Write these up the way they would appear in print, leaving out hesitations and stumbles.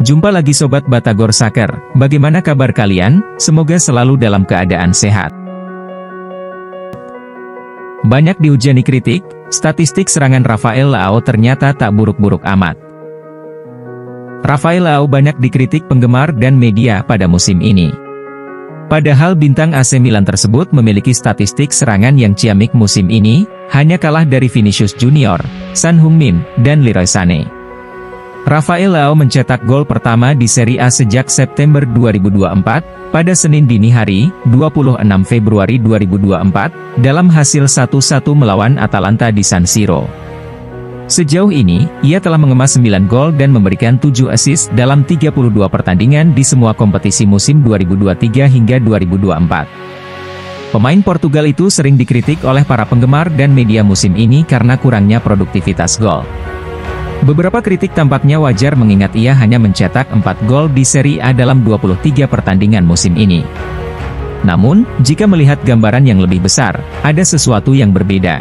Jumpa lagi Sobat Batagor Soccer, bagaimana kabar kalian? Semoga selalu dalam keadaan sehat. Banyak dihujani kritik, statistik serangan Rafael Leao ternyata tak buruk-buruk amat. Rafael Leao banyak dikritik penggemar dan media pada musim ini. Padahal bintang AC Milan tersebut memiliki statistik serangan yang ciamik musim ini, hanya kalah dari Vinicius Junior, Son Heung-min, dan Leroy Sané. Rafael Leao mencetak gol pertama di Serie A sejak September 2024, pada Senin dini hari, 26 Februari 2024, dalam hasil 1-1 melawan Atalanta di San Siro. Sejauh ini, ia telah mengemas 9 gol dan memberikan 7 assist dalam 32 pertandingan di semua kompetisi musim 2023 hingga 2024. Pemain Portugal itu sering dikritik oleh para penggemar dan media musim ini karena kurangnya produktivitas gol. Beberapa kritik tampaknya wajar mengingat ia hanya mencetak 4 gol di Serie A dalam 23 pertandingan musim ini. Namun, jika melihat gambaran yang lebih besar, ada sesuatu yang berbeda.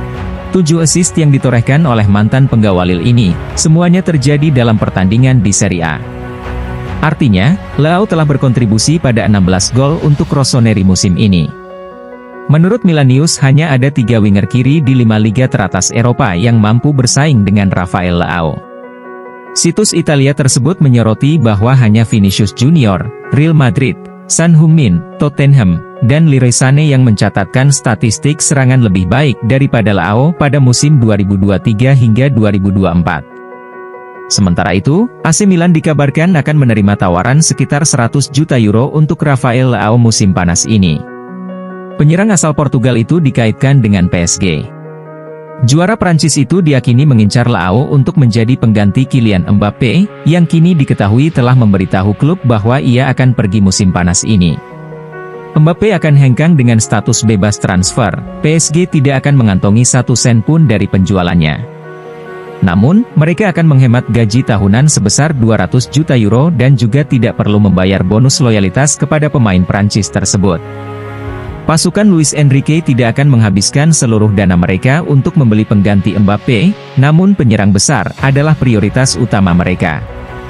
7 assist yang ditorehkan oleh mantan penggawa Lille ini, semuanya terjadi dalam pertandingan di Serie A. Artinya, Leao telah berkontribusi pada 16 gol untuk rossoneri musim ini. Menurut Milan News hanya ada 3 winger kiri di 5 liga teratas Eropa yang mampu bersaing dengan Rafael Leao. Situs Italia tersebut menyoroti bahwa hanya Vinicius Junior, Real Madrid, Son Heung-min, Tottenham, dan Leroy Sané yang mencatatkan statistik serangan lebih baik daripada Leao pada musim 2023 hingga 2024. Sementara itu, AC Milan dikabarkan akan menerima tawaran sekitar 100 juta euro untuk Rafael Leao musim panas ini. Penyerang asal Portugal itu dikaitkan dengan PSG. Juara Prancis itu diyakini mengincar Leao untuk menjadi pengganti Kylian Mbappe, yang kini diketahui telah memberitahu klub bahwa ia akan pergi musim panas ini. Mbappe akan hengkang dengan status bebas transfer, PSG tidak akan mengantongi 1 sen pun dari penjualannya. Namun, mereka akan menghemat gaji tahunan sebesar 200 juta euro dan juga tidak perlu membayar bonus loyalitas kepada pemain Prancis tersebut. Pasukan Luis Enrique tidak akan menghabiskan seluruh dana mereka untuk membeli pengganti Mbappe, namun penyerang besar adalah prioritas utama mereka.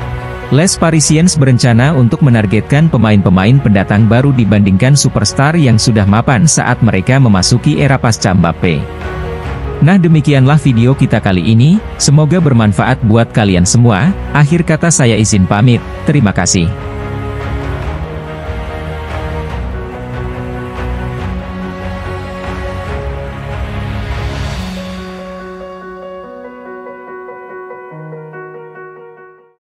Les Parisiens berencana untuk menargetkan pemain-pemain pendatang baru dibandingkan superstar yang sudah mapan saat mereka memasuki era pasca Mbappe. Nah, demikianlah video kita kali ini, semoga bermanfaat buat kalian semua. Akhir kata saya izin pamit, terima kasih.